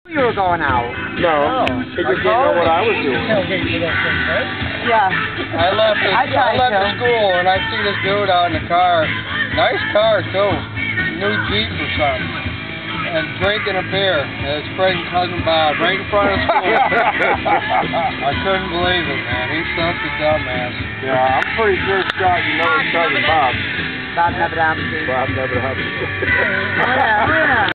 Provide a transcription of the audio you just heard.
You were going out. No, he just didn't know what I was doing. Yeah. I left the school and I see this dude out in the car. Nice car too. New Jeep or something. And drinking a beer. And his friend cousin Bob right in front of school. I couldn't believe it, man. He's such a dumbass. Yeah, I'm pretty sure Scott, you know his cousin Bob. Bob never happened to you. Bob never happened. Oh, yeah.